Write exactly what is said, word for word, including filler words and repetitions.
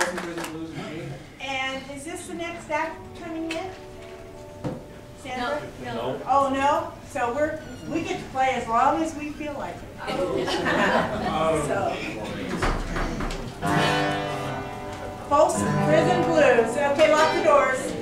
And is this the next act coming in? Sandra? No. No. Oh, no? So we're, we get to play as long as we feel like it. Oh. So. Folsom Prison Blues. Okay, lock the doors.